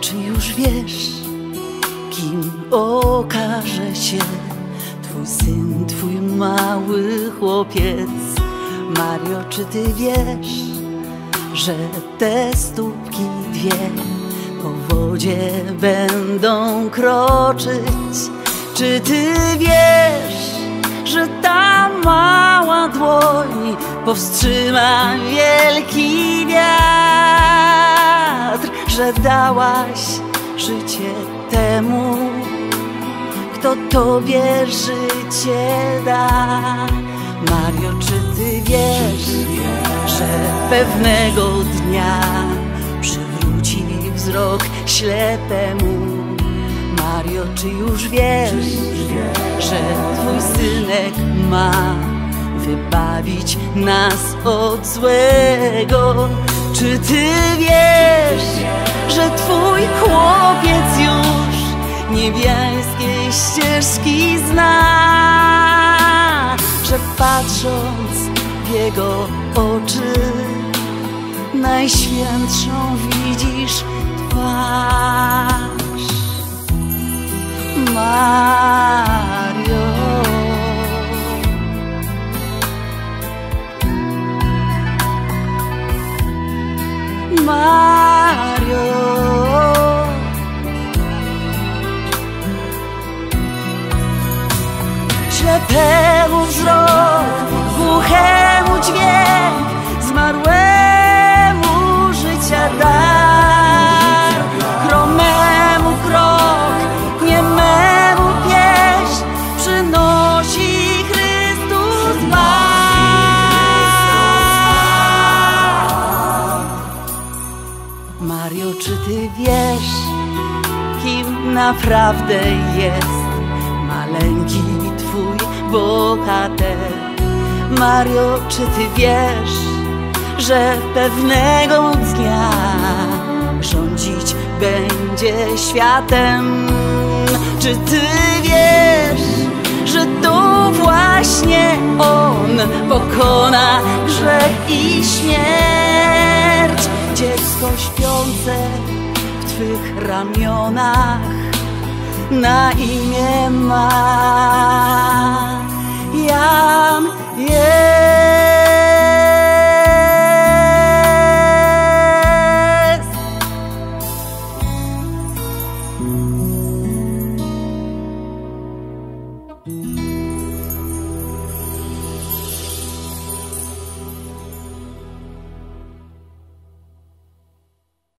Czy już wiesz, kim okaże się twój syn, twój mały chłopiec? Mario, czy ty wiesz, że te stópki dwie po wodzie będą kroczyć? Czy ty wiesz, że ta mała dłoń powstrzyma wielki wiatr? Że dałaś życie temu, kto tobie życie da. Mario, czy ty wiesz, że pewnego dnia przywróci wzrok ślepemu? Mario, czy już wiesz, że twój synek ma wybawić nas od złego? Czy ty wiesz, że twój chłopiec już niebieskie ścieżki zna? Że patrząc w jego oczy najświętszą widzisz twarz. Mario, Mario, ślepemu wzrok, głuchemu dźwięk, zmarłemu życia dar, chromemu krok, niememu pieśń przynosi Chrystus zmarł. Mario, czy ty wiesz, kim naprawdę jest maleńki twój bohater? Mario, czy ty wiesz, że pewnego dnia rządzić będzie światem? Czy ty wiesz, że to właśnie on pokona grzech i śmierć? Dziecko śpiące w twych ramionach na imię ma Jan.